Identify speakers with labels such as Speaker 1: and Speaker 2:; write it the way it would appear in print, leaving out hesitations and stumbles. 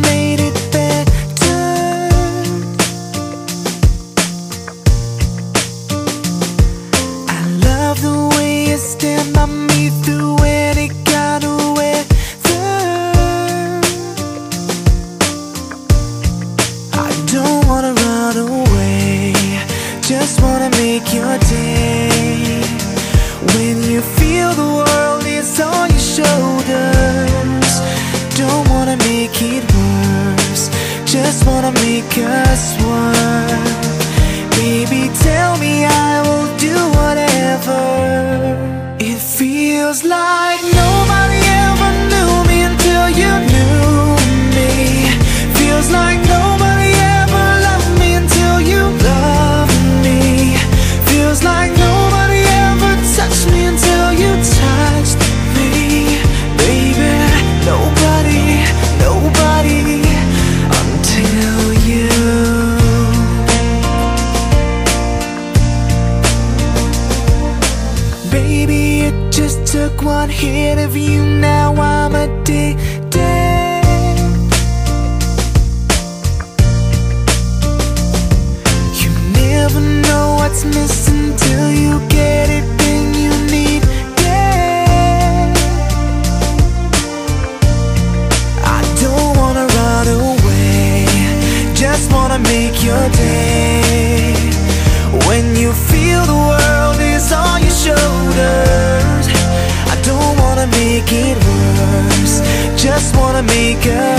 Speaker 1: made it better. I love the way you stand by me through any kind of weather. I don't wanna run away, just wanna make your day. When you feel the world is on your shoulders, don't wanna make it worse, just wanna make us one. Baby, tell me I will do whatever. It feels like nobody ever knew me until you knew me. Feels like nobody ever loved me until you loved me. Feels like nobody ever touched me until you touched me. Baby, nobody, nobody until you. Baby, it just took one hit of you, now I'm addicted. You never know what's missing till you get it, then you need it. I don't wanna run away, just wanna make your day. When you feel the world is on your shoulders, I don't wanna make it worse, just wanna make us